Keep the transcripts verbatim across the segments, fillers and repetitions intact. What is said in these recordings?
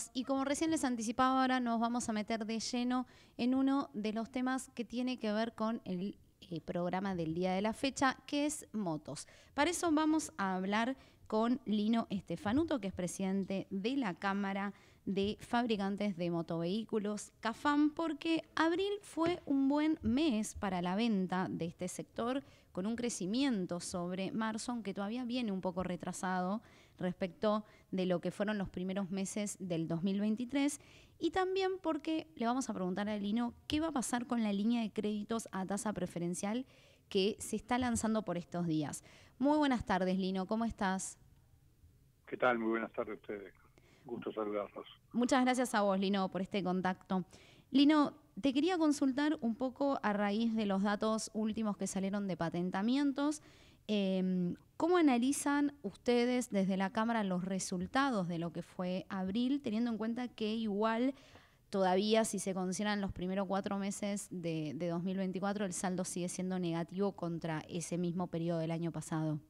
bienvenidos. Y como recién les anticipaba, ahora nos vamos a meter de lleno en uno de los temas que tiene que ver con el eh, programa del día de la fecha, que es motos. Para eso vamos a hablar con Lino Estefanuto, que es presidente de la Cámara de Fabricantes de Motovehículos, CAFAM, porque abril fue un buen mes para la venta de este sector, con un crecimiento sobre marzo, aunque todavía viene un poco retrasado respecto de lo que fueron los primeros meses del dos mil veintitrés, y también porque le vamos a preguntar a Lino qué va a pasar con la línea de créditos a tasa preferencial que se está lanzando por estos días. Muy buenas tardes, Lino, ¿cómo estás? ¿Qué tal? Muy buenas tardes a ustedes. Gusto saludarlos. Muchas gracias a vos, Lino, por este contacto. Lino, te quería consultar un poco a raíz de los datos últimos que salieron de patentamientos. Eh, ¿Cómo analizan ustedes desde la Cámara los resultados de lo que fue abril, teniendo en cuenta que igual todavía, si se consideran los primeros cuatro meses de, de dos mil veinticuatro, el saldo sigue siendo negativo contra ese mismo periodo del año pasado?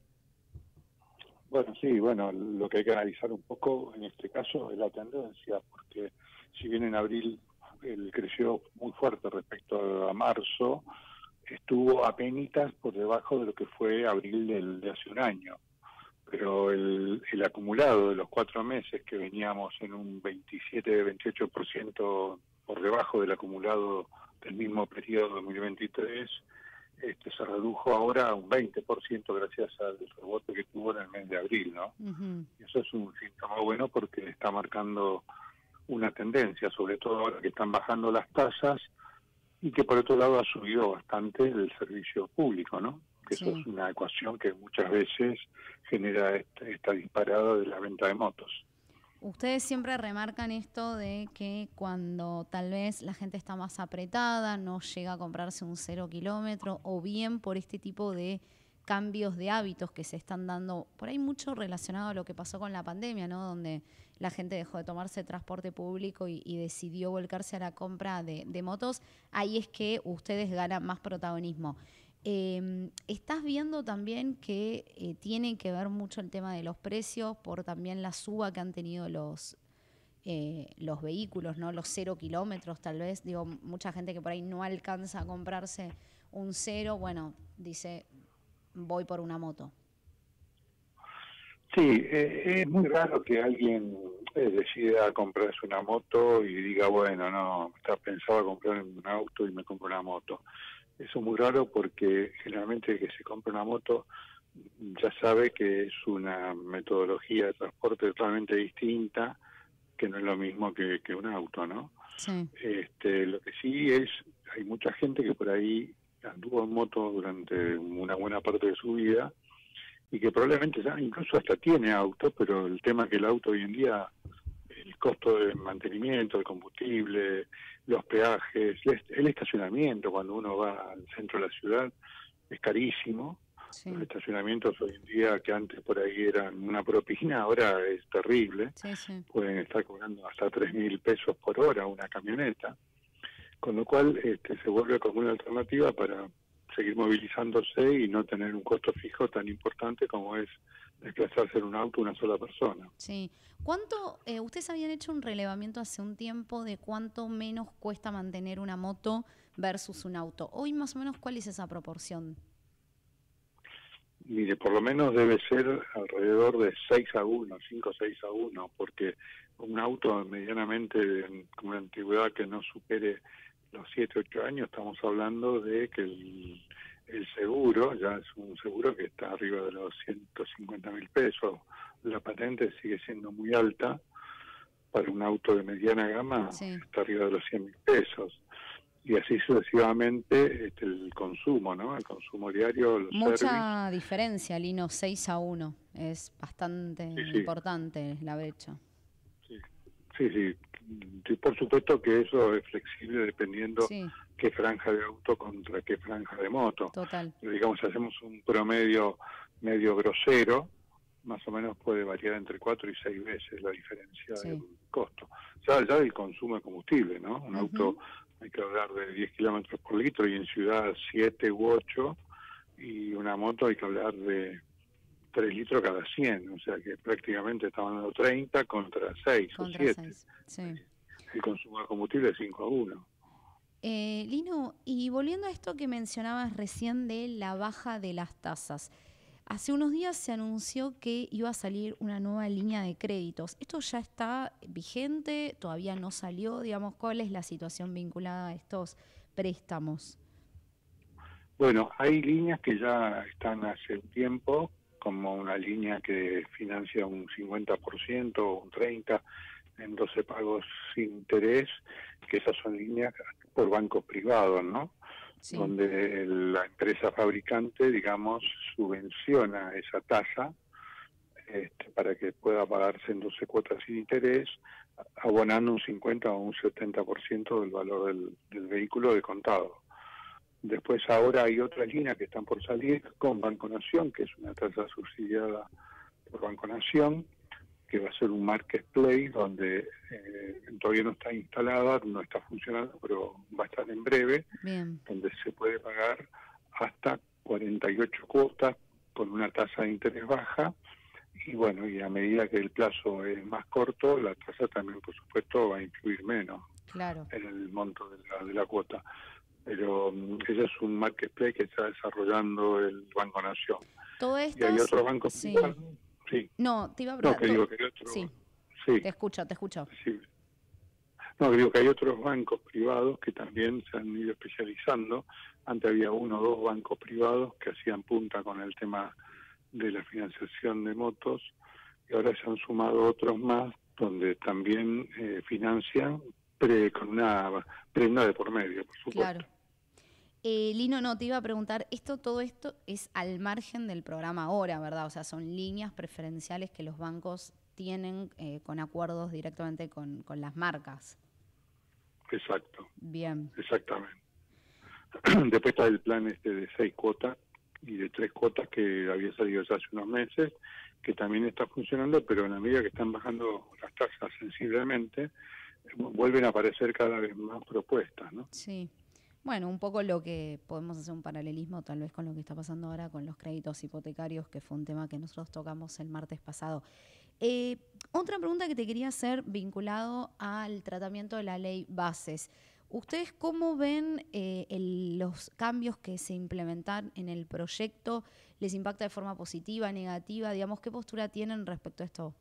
Bueno, sí, bueno, lo que hay que analizar un poco en este caso es la tendencia, porque si bien en abril él creció muy fuerte respecto a marzo, estuvo apenitas por debajo de lo que fue abril del, de hace un año. Pero el, el acumulado de los cuatro meses, que veníamos en un veintisiete, veintiocho por ciento por debajo del acumulado del mismo periodo de dos mil veintitrés, este, se redujo ahora a un veinte por ciento gracias al rebote que tuvo en el mes de abril, ¿no? Uh-huh. Y eso es un síntoma bueno porque está marcando una tendencia, sobre todo ahora que están bajando las tasas y que por otro lado ha subido bastante el servicio público, ¿no? Que Sí. eso es una ecuación que muchas veces genera esta, esta disparada de la venta de motos. Ustedes siempre remarcan esto de que cuando tal vez la gente está más apretada, no llega a comprarse un cero kilómetro, o bien por este tipo de cambios de hábitos que se están dando, por ahí mucho relacionado a lo que pasó con la pandemia, ¿no? Donde la gente dejó de tomarse transporte público y, y decidió volcarse a la compra de, de motos, ahí es que ustedes ganan más protagonismo. Eh, ¿Estás viendo también que eh, tiene que ver mucho el tema de los precios por también la suba que han tenido los, eh, los vehículos, ¿no? Los cero kilómetros tal vez? Digo, mucha gente que por ahí no alcanza a comprarse un cero, bueno, dice, voy por una moto. Sí, eh, es muy raro que alguien eh, decida comprarse una moto y diga, bueno, no, está pensaba comprar un auto y me compro una moto. Eso es muy raro porque generalmente el que se compra una moto ya sabe que es una metodología de transporte totalmente distinta, que no es lo mismo que, que un auto, ¿no? Sí. Este, lo que sí es, hay mucha gente que por ahí anduvo en moto durante una buena parte de su vida y que probablemente ya incluso hasta tiene auto, pero el tema es que el auto hoy en día, el costo de mantenimiento, el combustible, los peajes, el estacionamiento cuando uno va al centro de la ciudad es carísimo. Sí. Los estacionamientos hoy en día, que antes por ahí eran una propina, ahora es terrible. Sí, sí. Pueden estar cobrando hasta tres mil pesos por hora una camioneta, con lo cual este, se vuelve como una alternativa para seguir movilizándose y no tener un costo fijo tan importante como es desplazarse en un auto una sola persona. Sí. ¿Cuánto, eh, ustedes habían hecho un relevamiento hace un tiempo de cuánto menos cuesta mantener una moto versus un auto? Hoy más o menos, ¿cuál es esa proporción? Mire, por lo menos debe ser alrededor de seis a uno, cinco o seis a uno, porque un auto medianamente con una antigüedad que no supere los siete, ocho años, estamos hablando de que el, el seguro, ya es un seguro que está arriba de los ciento cincuenta mil pesos, la patente sigue siendo muy alta, para un auto de mediana gama Sí. está arriba de los cien mil pesos. Y así sucesivamente este, el consumo, ¿no? El consumo diario, los Mucha servicios. diferencia, Lino, seis a uno. Es bastante Sí, sí, importante la brecha. sí, sí, sí. Sí, por supuesto que eso es flexible dependiendo Sí, qué franja de auto contra qué franja de moto. total. Pero digamos, si hacemos un promedio medio grosero, más o menos puede variar entre cuatro y seis veces la diferencia Sí. del costo. Ya, ya del consumo de combustible, ¿no? Un Uh-huh. auto hay que hablar de diez kilómetros por litro y en ciudad siete u ocho, y una moto hay que hablar de tres litros cada cien, o sea que prácticamente estaban dando treinta contra seis o Contra siete. seis, sí. El consumo de combustible es cinco a uno. Eh, Lino, y volviendo a esto que mencionabas recién de la baja de las tasas, hace unos días se anunció que iba a salir una nueva línea de créditos. ¿Esto ya está vigente? ¿Todavía no salió? Digamos, ¿cuál es la situación vinculada a estos préstamos? Bueno, hay líneas que ya están hace un tiempo, como una línea que financia un cincuenta por ciento o un treinta por ciento en doce pagos sin interés, que esas son líneas por bancos privados, ¿no? Sí. Donde la empresa fabricante, digamos, subvenciona esa tasa este, para que pueda pagarse en doce cuotas sin interés, abonando un cincuenta o un setenta por ciento del valor del, del vehículo de contado. Después ahora hay otras líneas que están por salir con Banco Nación, que es una tasa subsidiada por Banco Nación, que va a ser un marketplace donde eh, todavía no está instalada, no está funcionando, pero va a estar en breve. Bien. Donde se puede pagar hasta cuarenta y ocho cuotas con una tasa de interés baja, y bueno, y a medida que el plazo es más corto, la tasa también, por supuesto, va a influir menos claro. en el monto de la, de la cuota. Pero um, ese es un marketplace que está desarrollando el Banco Nación. Todo esto y hay otros bancos sí. privados. Sí. No, te iba a preguntar. No, que digo que hay otro, sí. sí. Te escucho, te escucho. Sí. No, digo que hay otros bancos privados que también se han ido especializando. Antes había uno o dos bancos privados que hacían punta con el tema de la financiación de motos, y ahora se han sumado otros más donde también eh, financian pre, con una prenda de por medio, por supuesto. Claro. Eh, Lino, no, te iba a preguntar, esto, todo esto es al margen del programa ahora, ¿verdad? O sea, son líneas preferenciales que los bancos tienen eh, con acuerdos directamente con, con las marcas. Exacto. Bien. Exactamente. Después está el plan este de seis cuotas y de tres cuotas que había salido ya hace unos meses, que también está funcionando, pero en la medida que están bajando las tasas sensiblemente, vuelven a aparecer cada vez más propuestas, ¿no? Sí. Bueno, un poco lo que podemos hacer un paralelismo tal vez con lo que está pasando ahora con los créditos hipotecarios, que fue un tema que nosotros tocamos el martes pasado. Eh, otra pregunta que te quería hacer vinculado al tratamiento de la ley Bases. ¿Ustedes cómo ven eh, el, los cambios que se implementan en el proyecto? ¿Les impacta de forma positiva, negativa? Digamos, ¿qué postura tienen respecto a esto?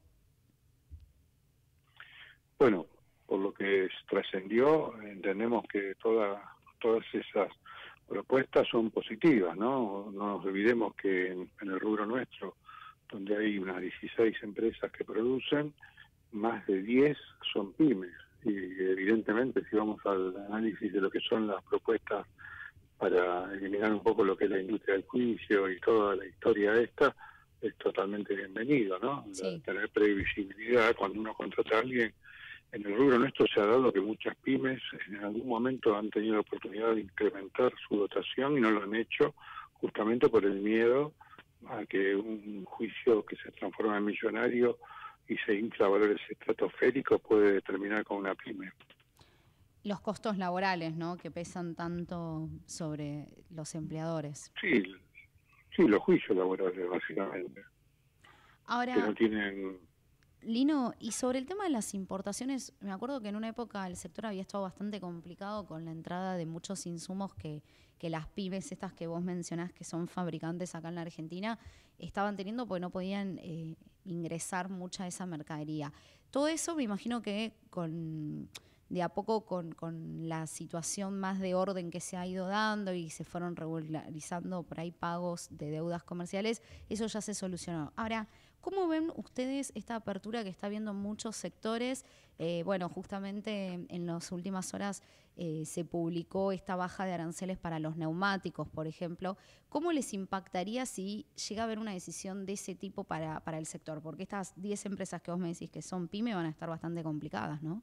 Bueno, por lo que trascendió, entendemos que toda... todas esas propuestas son positivas, ¿no? No nos olvidemos que en, en el rubro nuestro, donde hay unas dieciséis empresas que producen, más de diez son pymes. Y evidentemente, si vamos al análisis de lo que son las propuestas para eliminar un poco lo que es la industria del juicio y toda la historia esta, es totalmente bienvenido, ¿no? Sí. Tener previsibilidad cuando uno contrata a alguien. En el rubro nuestro se ha dado que muchas pymes en algún momento han tenido la oportunidad de incrementar su dotación y no lo han hecho justamente por el miedo a que un juicio que se transforma en millonario y se infla a valores estratosféricos puede terminar con una pyme. Los costos laborales, ¿no?, que pesan tanto sobre los empleadores. Sí, sí, los juicios laborales, básicamente. Ahora, que no tienen... Lino, y sobre el tema de las importaciones, me acuerdo que en una época el sector había estado bastante complicado con la entrada de muchos insumos que, que las pymes estas que vos mencionás, que son fabricantes acá en la Argentina, estaban teniendo porque no podían eh, ingresar mucha de esa mercadería. Todo eso me imagino que con de a poco con, con la situación más de orden que se ha ido dando y se fueron regularizando por ahí pagos de deudas comerciales, eso ya se solucionó. Ahora, ¿cómo ven ustedes esta apertura que está viendo muchos sectores? Eh, bueno, justamente en las últimas horas eh, se publicó esta baja de aranceles para los neumáticos, por ejemplo. ¿Cómo les impactaría si llega a haber una decisión de ese tipo para, para el sector? Porque estas diez empresas que vos me decís que son pyme van a estar bastante complicadas, ¿no?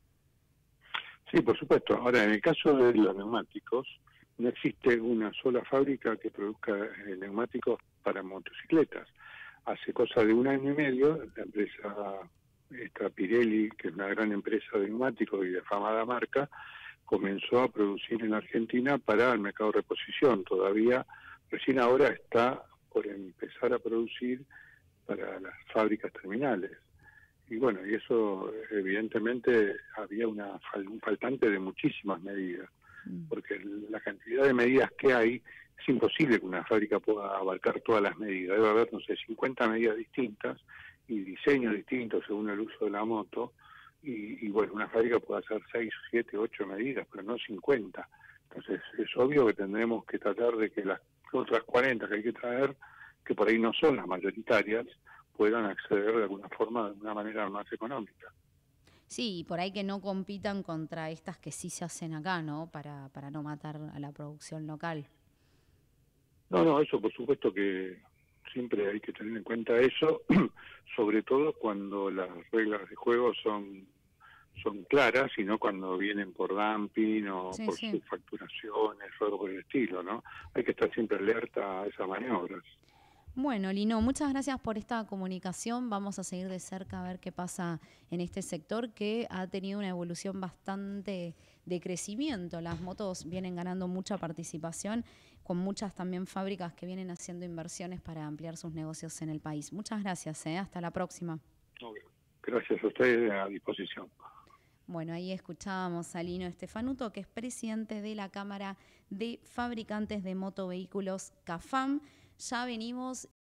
Sí, por supuesto. Ahora, en el caso de los neumáticos, no existe una sola fábrica que produzca eh, neumáticos para motocicletas. Hace cosa de un año y medio, la empresa esta Pirelli, que es una gran empresa de neumáticos y de afamada marca, comenzó a producir en Argentina para el mercado de reposición. Todavía, recién ahora está por empezar a producir para las fábricas terminales. Y bueno, y eso evidentemente había una un faltante de muchísimas medidas, porque la cantidad de medidas que hay, es imposible que una fábrica pueda abarcar todas las medidas. Debe haber, no sé, cincuenta medidas distintas y diseños distintos según el uso de la moto, y, y bueno, una fábrica puede hacer seis, siete, ocho medidas, pero no cincuenta. Entonces es obvio que tendremos que tratar de que las otras cuarenta que hay que traer, que por ahí no son las mayoritarias, puedan acceder de alguna forma, de una manera más económica. Sí, y por ahí que no compitan contra estas que sí se hacen acá, ¿no? Para, para no matar a la producción local. No, no, eso por supuesto que siempre hay que tener en cuenta eso, sobre todo cuando las reglas de juego son son claras, y no cuando vienen por dumping o Sí, por sí. subfacturaciones o algo por el estilo, ¿no? Hay que estar siempre alerta a esas maniobras. Bueno, Lino, muchas gracias por esta comunicación. Vamos a seguir de cerca a ver qué pasa en este sector que ha tenido una evolución bastante de crecimiento. Las motos vienen ganando mucha participación, con muchas también fábricas que vienen haciendo inversiones para ampliar sus negocios en el país. Muchas gracias, ¿eh? Hasta la próxima. Gracias a ustedes, a disposición. Bueno, ahí escuchábamos a Lino Estefanuto, que es presidente de la Cámara de Fabricantes de Motovehículos CAFAM. Ya venimos.